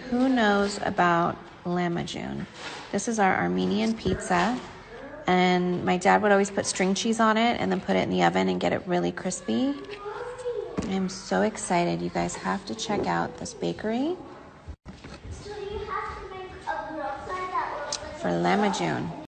Who knows about lahmacun? This is our Armenian pizza, and my dad would always put string cheese on it and then put it in the oven and get it really crispy. I'm so excited. You guys have to check out this bakery for lahmacun.